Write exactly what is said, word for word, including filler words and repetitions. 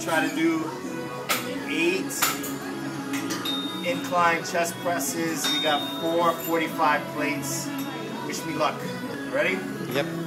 try to do eight incline chest presses. We got four forty-five plates. Wish me luck. Ready? Yep.